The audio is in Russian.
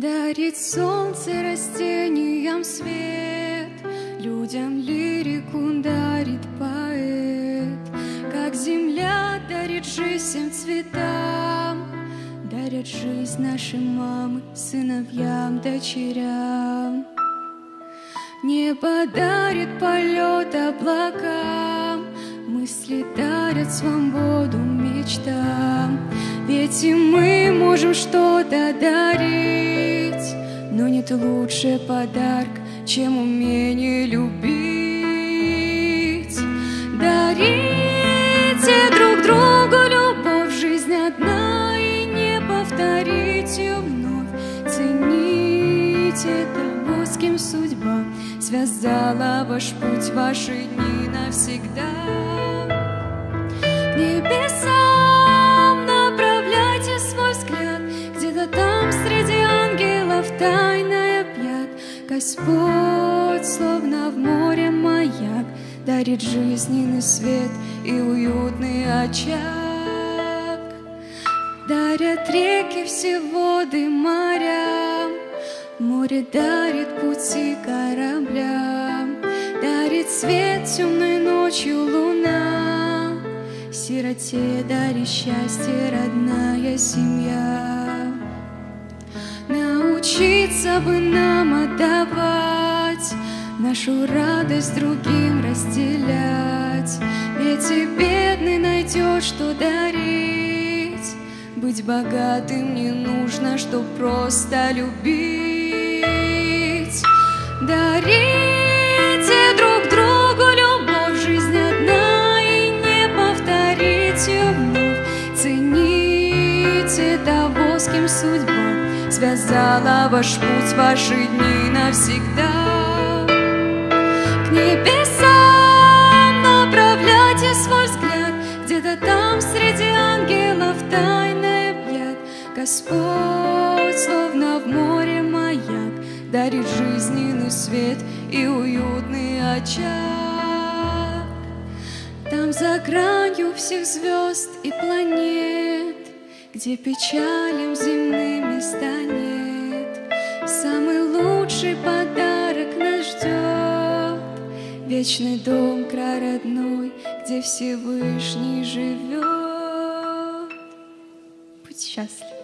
Дарит солнце растениям свет, людям лирику дарит поэт. Как земля дарит жизнь всем цветам, дарят жизнь наши мамы сыновьям, дочерям. Небо дарит полет облакам, мысли дарят свободу мечтам. Ведь и мы можем что-то дарить, но нет лучше подарка, чем умение любить. Дарите друг другу любовь, жизнь одна, и не повторить ее вновь. Цените того, с кем судьба связала ваш путь, ваши дни навсегда. К небесам направляйте свой взгляд, где-то там среди ангелов тайной объят. Господь, словно в море маяк, дарит жизненный свет и уютный очаг. Дарят реки все воды морям, море дарит пути кораблям. Дарит свет темной ночью луна, сироте дарит счастье родная семья. Научиться бы нам отдавать, нашу радость другим разделять. Ведь и бедный найдет, что дарить. Быть богатым не нужно, чтоб просто любить. Дарите друг другу любовь, жизнь одна, и не повторить ее вновь. Цените того, с кем судьба связала ваш путь, ваши дни навсегда. К небесам направляйте свой взгляд, где-то там среди ангелов тайной объят. Господь, словно в море маяк, дарит жизненный свет и уютный очаг. Там за гранью всех звезд и планет, где печалям земным места нет, самый лучший подарок нас ждет. Вечный дом, край родной, где Всевышний живет. Будь счастлив.